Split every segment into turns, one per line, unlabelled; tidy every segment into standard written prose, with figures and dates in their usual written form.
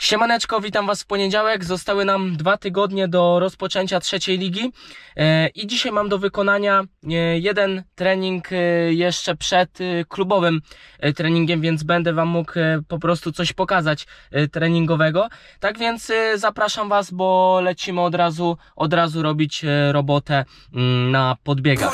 Siemaneczko, witam Was w poniedziałek. Zostały nam 2 tygodnie do rozpoczęcia trzeciej ligi i dzisiaj mam do wykonania jeden trening jeszcze przed klubowym treningiem, więc będę Wam mógł po prostu coś pokazać treningowego. Tak więc zapraszam Was, bo lecimy od razu robić robotę na podbiegach.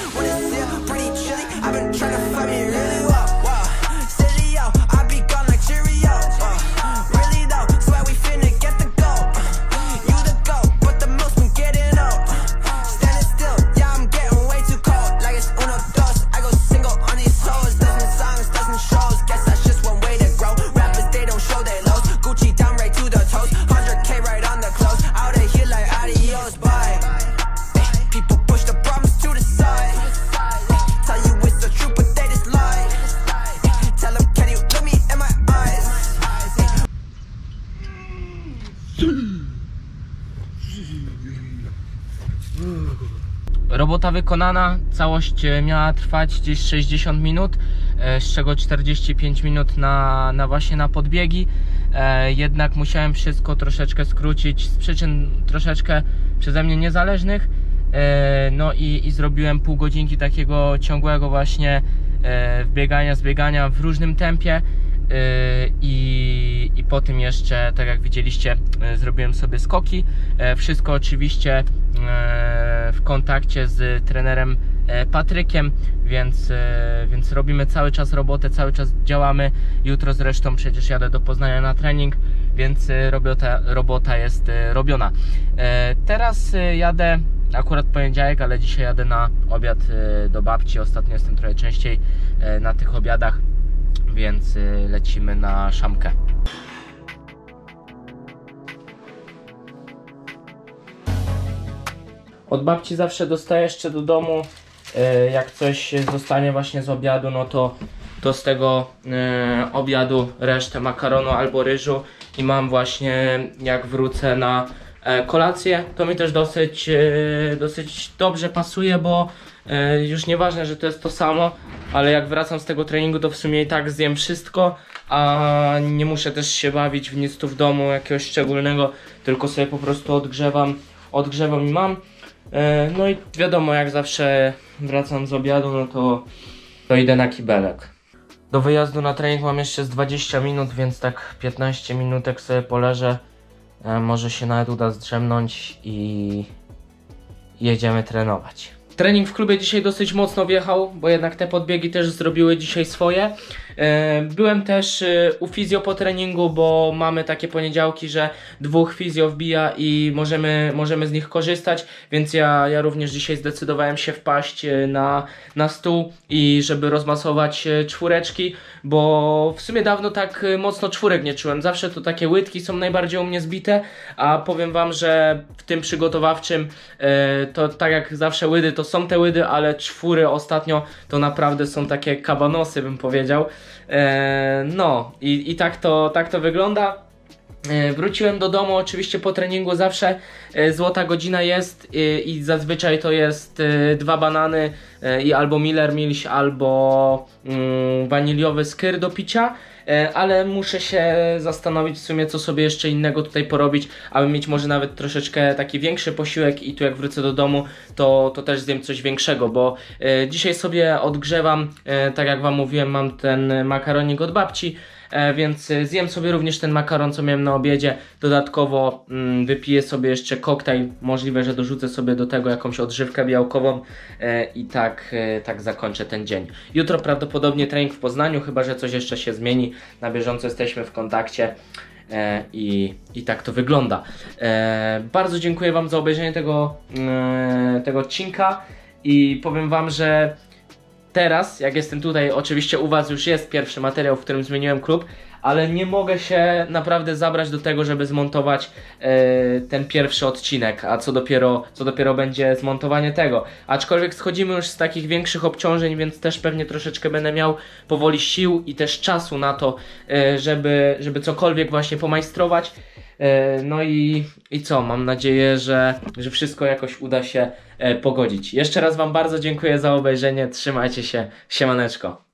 Robota wykonana, całość miała trwać gdzieś 60 minut, z czego 45 minut właśnie na podbiegi. Jednak musiałem wszystko troszeczkę skrócić z przyczyn troszeczkę przeze mnie niezależnych. No i zrobiłem pół godzinki takiego ciągłego właśnie zbiegania w różnym tempie. I po tym jeszcze, tak jak widzieliście, zrobiłem sobie skoki. Wszystko oczywiście w kontakcie z trenerem Patrykiem, więc robimy cały czas robotę, cały czas działamy. Jutro zresztą przecież jadę do Poznania na trening, więc robota jest robiona. Teraz jadę, akurat poniedziałek, ale dzisiaj jadę na obiad do babci. Ostatnio jestem trochę częściej na tych obiadach, więc lecimy na szamkę. Od babci zawsze dostaję jeszcze do domu, jak coś zostanie właśnie z obiadu, no to z tego obiadu resztę makaronu albo ryżu i mam właśnie, jak wrócę na kolację, to mi też dosyć dobrze pasuje, bo już nieważne, że to jest to samo, ale jak wracam z tego treningu, to w sumie i tak zjem wszystko, a nie muszę też się bawić w nic tu w domu jakiegoś szczególnego, tylko sobie po prostu odgrzewam i mam. No i wiadomo, jak zawsze wracam z obiadu, no to idę na kibelek. Do wyjazdu na trening mam jeszcze z 20 minut, więc tak 15 minutek sobie poleżę. Może się nawet uda zdrzemnąć i jedziemy trenować. Trening w klubie dzisiaj dosyć mocno wjechał, bo jednak te podbiegi też zrobiły dzisiaj swoje. Byłem też u fizjo po treningu, bo mamy takie poniedziałki, że 2 fizjo wbija i możemy z nich korzystać, więc ja również dzisiaj zdecydowałem się wpaść na stół i żeby rozmasować czwóreczki, bo w sumie dawno tak mocno czwórek nie czułem. Zawsze to takie łydki są najbardziej u mnie zbite, a powiem Wam, że w tym przygotowawczym to tak jak zawsze łydy to są te łydy, ale czwóry ostatnio to naprawdę są takie kabanosy, bym powiedział. No i tak to wygląda. Wróciłem do domu oczywiście po treningu, zawsze złota godzina jest i zazwyczaj to jest 2 banany i albo Miller Milś, albo waniliowy skyr do picia. Ale muszę się zastanowić w sumie, co sobie jeszcze innego tutaj porobić, aby mieć może nawet troszeczkę taki większy posiłek i tu jak wrócę do domu, to też zjem coś większego, bo dzisiaj sobie odgrzewam, tak jak Wam mówiłem, mam ten makaronik od babci, więc zjem sobie również ten makaron, co miałem na obiedzie. Dodatkowo wypiję sobie jeszcze koktajl, możliwe, że dorzucę sobie do tego jakąś odżywkę białkową i tak zakończę ten dzień. Jutro prawdopodobnie trening w Poznaniu, chyba że coś jeszcze się zmieni. Na bieżąco jesteśmy w kontakcie i tak to wygląda. Bardzo dziękuję Wam za obejrzenie tego odcinka i powiem Wam, że teraz, jak jestem tutaj, oczywiście u Was już jest pierwszy materiał, w którym zmieniłem klub, ale nie mogę się naprawdę zabrać do tego, żeby zmontować ten pierwszy odcinek, a co dopiero będzie zmontowanie tego. Aczkolwiek schodzimy już z takich większych obciążeń, więc też pewnie troszeczkę będę miał powoli sił i też czasu na to, żeby cokolwiek właśnie pomajstrować. No i co? Mam nadzieję, że wszystko jakoś uda się pogodzić. Jeszcze raz Wam bardzo dziękuję za obejrzenie. Trzymajcie się. Siemaneczko.